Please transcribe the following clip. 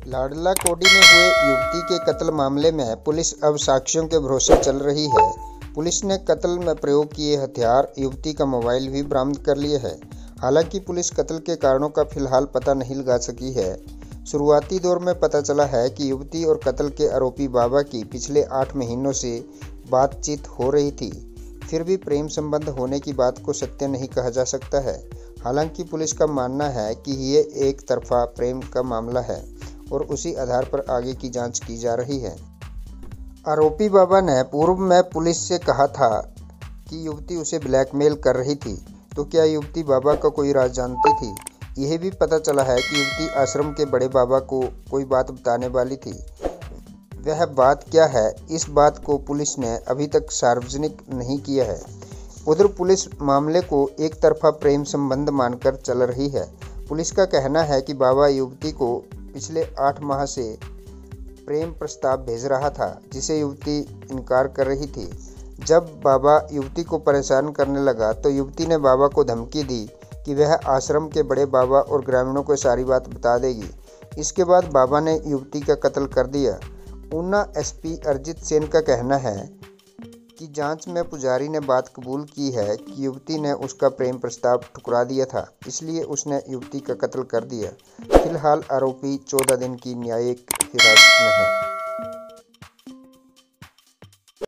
लाडला कोडी में हुए युवती के कत्ल मामले में पुलिस अब साक्ष्यों के भरोसे चल रही है। पुलिस ने कत्ल में प्रयोग किए हथियार, युवती का मोबाइल भी बरामद कर लिए है। हालांकि पुलिस कत्ल के कारणों का फिलहाल पता नहीं लगा सकी है। शुरुआती दौर में पता चला है कि युवती और कत्ल के आरोपी बाबा की पिछले 8 महीनों से बातचीत हो रही थी। फिर भी प्रेम संबंध होने की बात को सत्य नहीं कहा जा सकता है। हालांकि पुलिस का मानना है कि ये एक तरफा प्रेम का मामला है और उसी आधार पर आगे की जांच की जा रही है। आरोपी बाबा ने पूर्व में पुलिस से कहा था कि युवती उसे ब्लैकमेल कर रही थी। तो क्या युवती बाबा का कोई राज जानती थी? यह भी पता चला है कि युवती आश्रम के बड़े बाबा को कोई बात बताने वाली थी। वह बात क्या है, इस बात को पुलिस ने अभी तक सार्वजनिक नहीं किया है। उधर पुलिस मामले को एक तरफा प्रेम संबंध मानकर चल रही है। पुलिस का कहना है कि बाबा युवती को पिछले 8 माह से प्रेम प्रस्ताव भेज रहा था, जिसे युवती इनकार कर रही थी। जब बाबा युवती को परेशान करने लगा तो युवती ने बाबा को धमकी दी कि वह आश्रम के बड़े बाबा और ग्रामीणों को सारी बात बता देगी। इसके बाद बाबा ने युवती का कत्ल कर दिया। ऊना एसपी अरिजीत सेन का कहना है कि जांच में पुजारी ने बात कबूल की है कि युवती ने उसका प्रेम प्रस्ताव ठुकरा दिया था, इसलिए उसने युवती का कत्ल कर दिया। फिलहाल आरोपी 14 दिन की न्यायिक हिरासत में है।